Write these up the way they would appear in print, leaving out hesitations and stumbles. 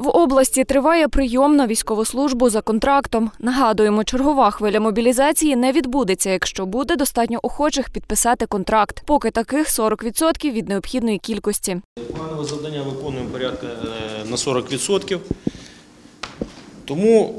В області триває прийом на військову службу за контрактом. Нагадуємо, чергова хвиля мобілізації не відбудеться, якщо буде достатньо охочих підписати контракт. Поки таких 40% від необхідної кількості. Планове завдання виконуємо порядка на 40%. Тому,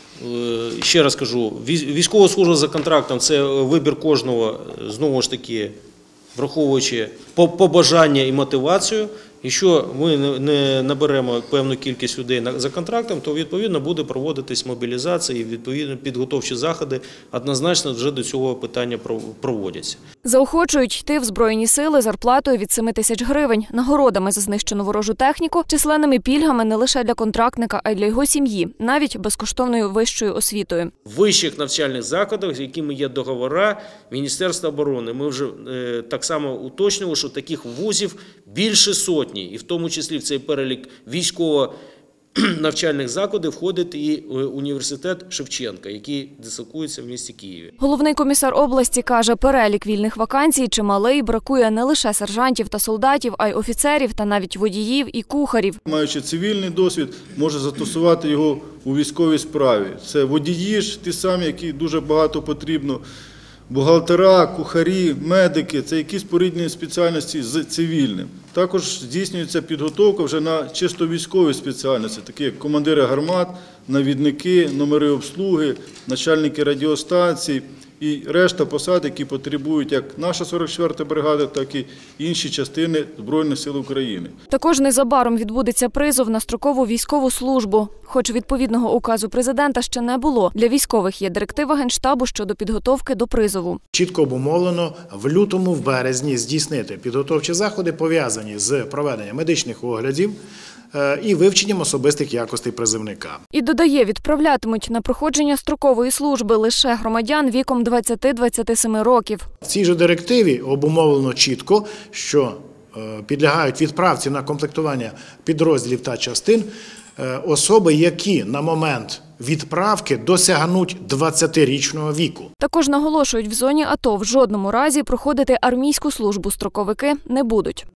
ще раз кажу, військова служба за контрактом – це вибір кожного, знову ж таки, враховуючи побажання і мотивацію. Якщо ми не наберемо певну кількість людей за контрактом, то відповідно буде проводитись мобілізація і відповідно підготовчі заходи однозначно вже до цього питання проводяться. Заохочують йти в Збройні сили зарплатою від 7 тисяч гривень, нагородами за знищену ворожу техніку, численними пільгами не лише для контрактника, а й для його сім'ї, навіть безкоштовною вищою освітою. В вищих навчальних закладах, з якими є договори Міністерства оборони, ми вже так само уточнили, що таких вузів більше сотні. І в тому числі в цей перелік військово-навчальних закладів входить і університет Шевченка, який дислокується в місті Києві. Головний комісар області каже, перелік вільних вакансій чималий, бракує не лише сержантів та солдатів, а й офіцерів та навіть водіїв і кухарів. Маючи цивільний досвід, може застосувати його у військовій справі. Це водії ж ті самі, які дуже багато потрібно. Бухгалтера, кухарі, медики – це якісь порідні спеціальності з цивільним. Також здійснюється підготовка вже на чисто військові спеціальності, такі як командири гармат, навідники, номери обслуги, начальники радіостанцій і решта посад, які потребують як наша 44-та бригада, так і інші частини Збройних сил України. Також незабаром відбудеться призов на строкову військову службу. Хоч відповідного указу президента ще не було, для військових є директива Генштабу щодо підготовки до призову. Чітко обумовлено в лютому, в березні здійснити підготовчі заходи, пов'язані з проведенням медичних оглядів і вивченням особистих якостей призовника. І додає, відправлятимуть на проходження строкової служби лише громадян віком 20-27 років. В цій же директиві обумовлено чітко, що підлягають відправці на комплектування підрозділів та частин особи, які на момент відправки досягнуть 20-річного віку. Також наголошують, в зоні АТО в жодному разі проходити армійську службу строковики не будуть.